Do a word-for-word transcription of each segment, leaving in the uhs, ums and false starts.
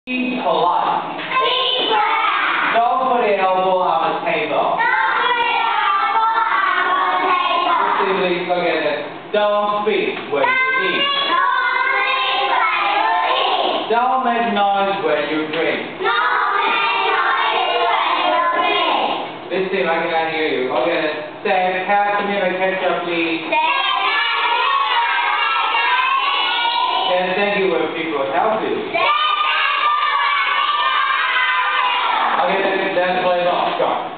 Be polite. Be polite. Don't put your elbow on the table. Don't put your elbow on the table. Simply look at it. Don't speak when you eat. Don't speak when you eat. Don't make noise when you drink. Don't make noise when you drink. Listen, I cannot hear you. Okay, say, pass me the ketchup, please. Say And thank you when people help you. Okay, then let's play ball. Go.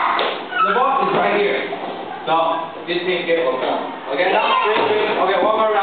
No, this thing get okay. Okay, now, okay, one more round.